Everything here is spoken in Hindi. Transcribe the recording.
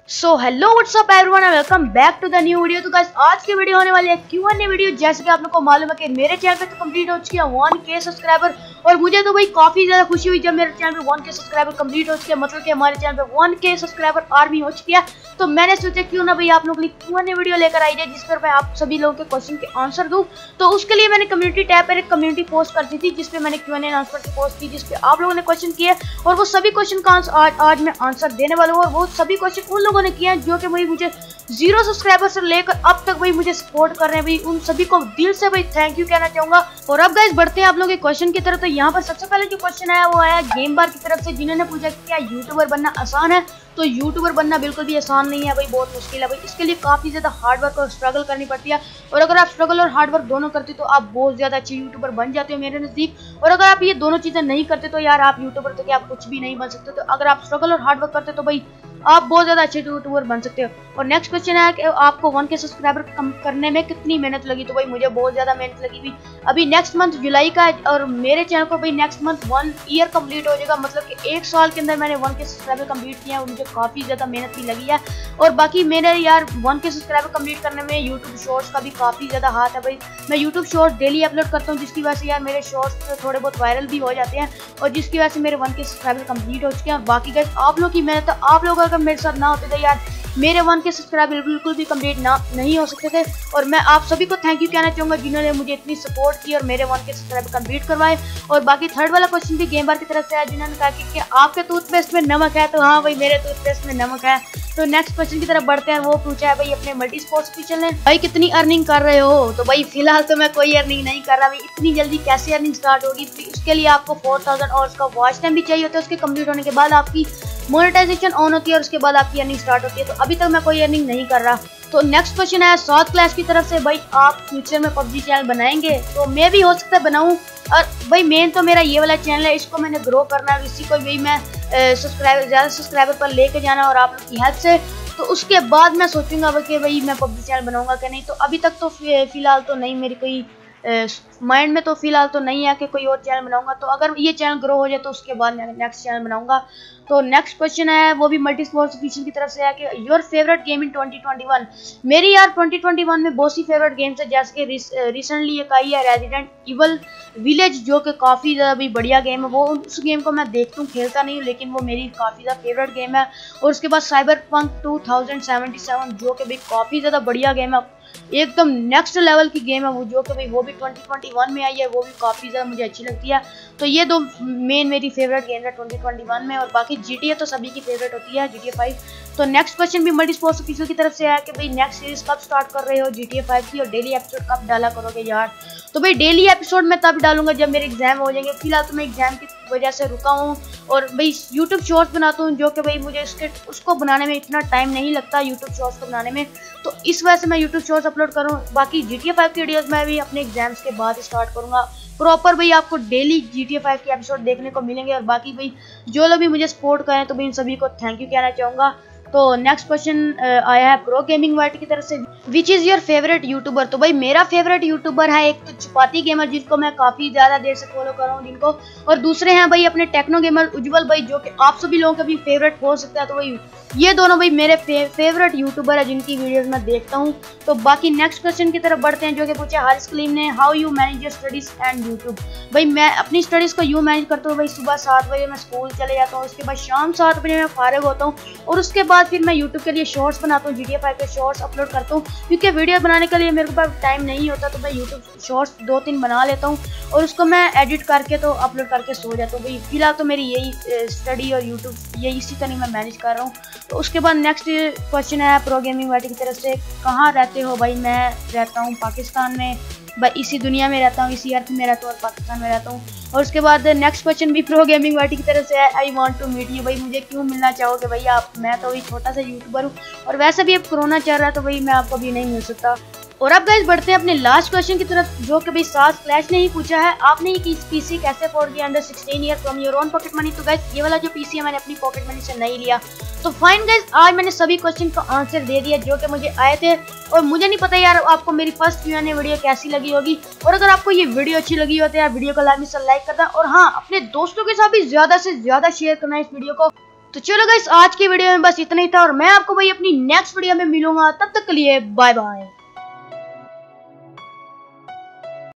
So hello whatsup everyone and welcome back to the new video. तो गाइस आज की वीडियो होने वाली है Q&A वीडियो। जैसे कि आप लोगों को मालूम है कि मेरे चैनल पे तो कंप्लीट हो चुकी है 1K सब्सक्राइबर और मुझे तो भाई काफी ज्यादा खुशी हुई जब मेरे चैनल पे 1K सब्सक्राइबर कंप्लीट हो चुके हैं। मतलब कि हमारे चैनल पे 1K सब्सक्राइबर आर्मी हो चुकी है। तो मैंने सोचा क्यों ना भाई आप लोगों के लिए Q&A वीडियो लेकर आई जाए जिस पर मैं आप सभी लोगों के क्वेश्चन के आंसर दूं। तो उसके लिए मैंने कम्युनिटी टैब पर एक कम्युनिटी पोस्ट कर दी थी जिसपे मैंने Q&A आंसर की पोस्ट की जिसपे आप लोगों ने क्वेश्चन किए और वो सभी क्वेश्चन का आज मैं आंसर देने वाला हूँ। और वो सभी क्वेश्चन उन लोगों ने किए हैं जो कि भाई मुझे 0 सब्सक्राइबर से लेकर अब तक भाई मुझे सपोर्ट कर रहे हैं। भाई उन सभी को दिल से भाई थैंक यू कहना चाहूंगा। और अब गाइस बढ़ते हैं आप लोगों के क्वेश्चन की तरफ। तो यहाँ पर सबसे पहले जो क्वेश्चन आया वो आया गेम बार की तरफ से, जिन्होंने पूछा क्या यूट्यूबर बनना आसान है। तो यूट्यूबर बनना बिल्कुल भी आसान नहीं है भाई, बहुत मुश्किल है भाई। इसके लिए काफी ज्यादा हार्ड वर्क और स्ट्रगल करनी पड़ती है। और अगर आप स्ट्रगल और हार्ड वर्क दोनों करते तो आप बहुत ज्यादा अच्छे यूट्यूबर बन जाते हो मेरे नजदीक। और अगर आप ये दोनों चीजें नहीं करते तो यार आप यूट्यूबर तो क्या आप कुछ भी नहीं बन सकते। तो अगर आप स्ट्रगल और हार्ड वर्क करते तो भाई आप बहुत ज्यादा अच्छे यूट्यूबर बन सकते हो। और नेक्स्ट क्वेश्चन है कि आपको 1K सब्सक्राइबर कम करने में कितनी मेहनत लगी। तो भाई मुझे बहुत ज्यादा मेहनत लगी हुई। अभी नेक्स्ट मंथ जुलाई का है और मेरे चैनल को भाई नेक्स्ट मंथ 1 ईयर कंप्लीट हो जाएगा। मतलब कि 1 साल के अंदर मैंने 1K सब्सक्राइबर कंप्लीट किया है और मुझे काफी ज्यादा मेहनत भी लगी है। और बाकी मेरे यार 1K सब्सक्राइबर कंप्लीट करने में यूट्यूब शॉर्ट्स का भी काफी ज्यादा हाथ है भाई। मैं यूट्यूब शॉर्ट्स डेली अपलोड करता हूँ जिसकी वजह से यार मेरे शॉर्ट्स थोड़े बहुत वायरल भी हो जाते हैं और जिसकी वजह से मेरे 1K सब्सक्राइबर कंप्लीट हो चुके हैं। बाकी गाइस आप लोग की मेहनत, आप लोग अगर मेरे साथ ना होते तो यार मेरे 1K सब्सक्राइबर बिल्कुल भी कंप्लीट नहीं हो सकते थे। और मैं आप सभी को थैंक यू कहना चाहूंगा जिन्होंने मुझे इतनी सपोर्ट की और मेरे 1K सब्सक्राइबर कंप्लीट करवाए। और बाकी थर्ड वाला क्वेश्चन भी गेम बार की तरफ से है जिन्होंने कहा कि आपके टूथपेस्ट में नमक है। तो हाँ भाई मेरे टूथपेस्ट में नमक है। तो नेक्स्ट क्वेश्चन की तरफ बढ़ते हैं। वो पूछा है भाई अपने मल्टी स्पोर्ट्स ऑफिशियल ने भाई कितनी अर्निंग कर रहे हो। तो भाई फिलहाल तो मैं कोई अर्निंग नहीं कर रहा भाई। इतनी जल्दी कैसे अर्निंग स्टार्ट होगी। उसके लिए आपको 4000 आवर्स का वॉच टाइम भी चाहिए होता है। उसके कंप्लीट होने के बाद आपकी मोनेटाइजेशन ऑन होती है और उसके बाद आपकी अर्निंग स्टार्ट होती है। तो अभी तक मैं कोई अर्निंग नहीं कर रहा। तो नेक्स्ट क्वेश्चन है 7 क्लास की तरफ से, भाई आप फ्यूचर में PUBG चैनल बनाएंगे। तो मैं भी हो सकता है बनाऊं। और भाई मेन तो मेरा ये वाला चैनल है, इसको मैंने ग्रो करना है। इसी को भाई मैं ज्यादा सब्सक्राइबर पर लेके जाना और आप लोग की हेल्प से। तो उसके बाद मैं सोचूंगा कि भाई मैं PUBG चैनल बनाऊंगा कि नहीं। तो अभी तक तो फिलहाल तो नहीं, मेरी कोई माइंड में तो फिलहाल तो नहीं है कि कोई और चैनल बनाऊंगा। तो अगर ये चैनल ग्रो हो जाए तो उसके बाद मैं नेक्स्ट चैनल बनाऊंगा। तो नेक्स्ट क्वेश्चन है वो भी मल्टी स्पोर्ट्स ऑफिशियल की तरफ से है कि योर फेवरेट गेम इन 2021। मेरी यार 2021 में बहुत सी फेवरेट गेम्स है। जैसे कि रिसेंटली एक आई है रेजिडेंट इवल विलेज जो कि काफ़ी ज़्यादा भी बढ़िया गेम है। वो उस गेम को मैं देखता हूँ, खेलता नहीं हूँ, लेकिन वो मेरी काफ़ी ज़्यादा फेवरेट गेम है। और उसके बाद साइबरपंक 2077 जो कि भाई काफ़ी ज़्यादा बढ़िया गेम है, एकदम नेक्स्ट लेवल की गेम है वो, जो कि भाई वो भी 2021 में आई है। वो भी काफ़ी ज़्यादा मुझे अच्छी लगती है। तो ये दो मेन मेरी फेवरेट गेम है 2021 में। और बाकी GTA तो सभी की फेवरेट होती है, GTA 5। तो नेक्स्ट क्वेश्चन भी मल्टी स्पोर्ट्स ऑफिशियल की तरफ से है कि भाई नेक्स्ट सीरीज कब स्टार्ट कर रहे हो GTA 5 की और डेली एपिसोड कब डाला करोगे यार। तो भाई डेली एपिसोड मैं तब डालूंगा जब मेरे एग्जाम हो जाएंगे। फिलहाल तो मैं एग्जाम की वजह से रुका हूँ और भाई यूट्यूब शॉर्ट्स बनाता हूँ जो कि भाई मुझे उसको बनाने में इतना टाइम नहीं लगता यूट्यूब शॉर्ट्स को बनाने में। तो इस वजह से मैं यूट्यूब शॉर्ट्स अपलोड करूँ। बाकी GTA 5 की वीडियोस मैं भी अपने एग्जाम्स के बाद स्टार्ट करूँगा प्रॉपर। भाई आपको डेली GTA 5 के एपिसोड देखने को मिलेंगे। और बाकी भाई जो लोग भी मुझे सपोर्ट करें तो भाई इन सभी को थैंक यू कहना चाहूँगा। तो नेक्स्ट क्वेश्चन आया है प्रो गेमिंग वाइट की तरफ से, which is your favourite YouTuber. तो भाई मेरा फेवरेट यूट्यूबर है एक तो चपाती गेमर जिसको मैं काफ़ी ज़्यादा देर से फॉलो कर रहा हूँ जिनको। और दूसरे हैं भाई अपने टेक्नो गेमर उज्जवल भाई जो कि आप सभी लोगों का भी फेवरेट हो सकता है। तो भाई ये दोनों भाई मेरे फेवरेट यूट्यूबर है जिनकी वीडियोस मैं देखता हूँ। तो बाकी नेक्स्ट क्वेश्चन की तरफ बढ़ते हैं जो कि पूछा हारिस कलीम ने, how you manage your studies and YouTube. भाई मैं अपनी स्टडीज़ को यूँ मैनेज करता हूँ भाई, सुबह 7 बजे मैं स्कूल चले जाता हूँ, उसके बाद शाम 7 बजे मैं फारिग होता हूँ और उसके बाद फिर मैं यूट्यूब के लिए शॉर्ट्स बनाता हूँ, GTA 5 के शॉर्ट्स अपलोड करता हूँ। क्योंकि वीडियो बनाने के लिए मेरे पास टाइम नहीं होता तो मैं यूट्यूब शॉर्ट्स 2-3 बना लेता हूँ और उसको मैं एडिट करके तो अपलोड करके सो जाता हूँ। भाई फिलहाल तो मेरी यही स्टडी और यूट्यूब ये इसी तरह मैं मैनेज कर रहा हूँ। तो उसके बाद नेक्स्ट क्वेश्चन है प्रो गेमिंग वाइट की तरफ से, कहाँ रहते हो। भाई मैं रहता हूँ पाकिस्तान में, भाई इसी दुनिया में रहता हूँ, इसी अर्थ में रहता हूँ और पाकिस्तान में रहता हूँ। और उसके बाद नेक्स्ट क्वेश्चन भी प्रो गेमिंग वाइट की तरफ से है, I want to meet you. भाई मुझे क्यों मिलना चाहोगे भाई आप, मैं तो वही छोटा सा यूट्यूबर हूँ और वैसे भी अब कोरोना चल रहा है तो भाई मैं आपको भी नहीं मिल सकता। और अब गाइस बढ़ते हैं अपने लास्ट क्वेश्चन की तरफ जो कि भाई सास क्लैश ने ही पूछा है, आपने ये पीसी कैसे अफोर्ड किया under 16 year from your own pocket money. तो गाइस ये वाला जो पीसी है मैंने अपनी पॉकेट मनी से नहीं लिया। तो फाइन गाइस आज मैंने सभी क्वेश्चन का आंसर दे दिया जो कि मुझे आए थे। और मुझे नहीं पता यार आपको मेरी फर्स्ट Q&A वीडियो कैसी लगी होगी। और अगर आपको ये वीडियो अच्छी लगी हो तो यार वीडियो को लाजमी से लाइक करना और हाँ अपने दोस्तों के साथ भी ज्यादा से ज्यादा शेयर करना इस वीडियो को। तो चलो गाइस आज की वीडियो में बस इतना ही था और मैं आपको भाई अपनी नेक्स्ट वीडियो में मिलूंगा, तब तक के लिए बाय बाय।